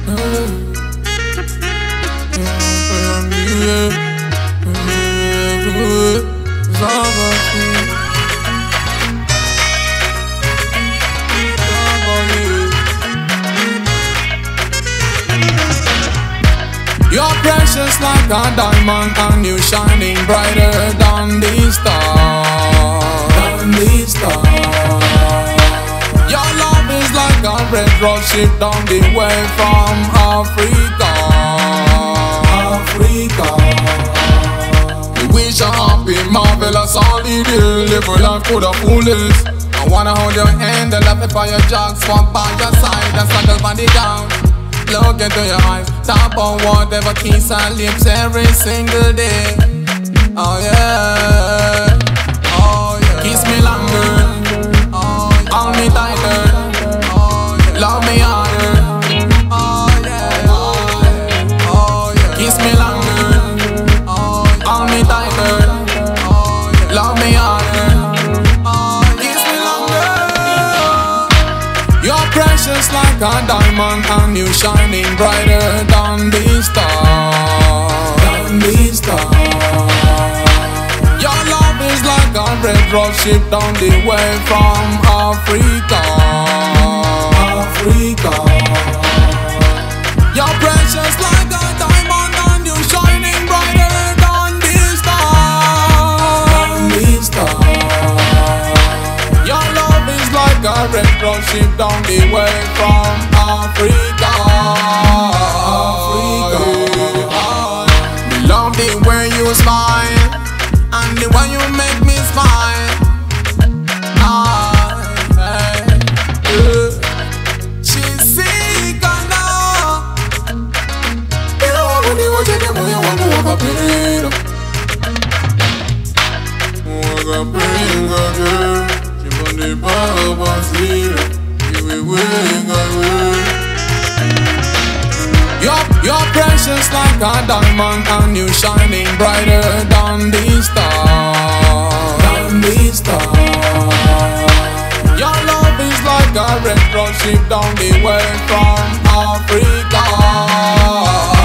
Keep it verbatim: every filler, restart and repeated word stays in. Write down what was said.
Zabba Tingz. You're precious like a diamond, and you shining brighter than the stars. Than the stars. Your love is like a red rose ship down the way from Africa. Africa. We wish you happy, marvelous, solid, live your life to the fullest. I wanna hold your hand and love it for your jog, swap by your side and snuggle body down. Look into your eyes, top on whatever, kiss our lips every single day. Oh yeah, oh yeah. Kiss me longer, oh yeah. Hold me tighter, oh yeah. Love me harder, oh yeah, oh yeah, oh yeah. Kiss me longer, oh yeah. Hold me tighter, oh yeah. Love me harder, oh yeah. Kiss me longer. You're precious like a diamond, and you shining brighter than the stars. Than the stars. Your love is like a red rose ship down the way from Africa. Africa. You're precious like a diamond, and you shining brighter than the stars. Than the stars. Your love is like a red rose ship down the way from Africa. Africa. Me love the way you smile, and the way you make me smile. Ah, hey, yeah. She's sick now. You know what when you watch it, you want to walk up in it. Walk up in it. She want the power, see it. You're, you're precious like a diamond, and you shining brighter than the stars. Than the stars. Your love is like a red rose ship down the way from Africa.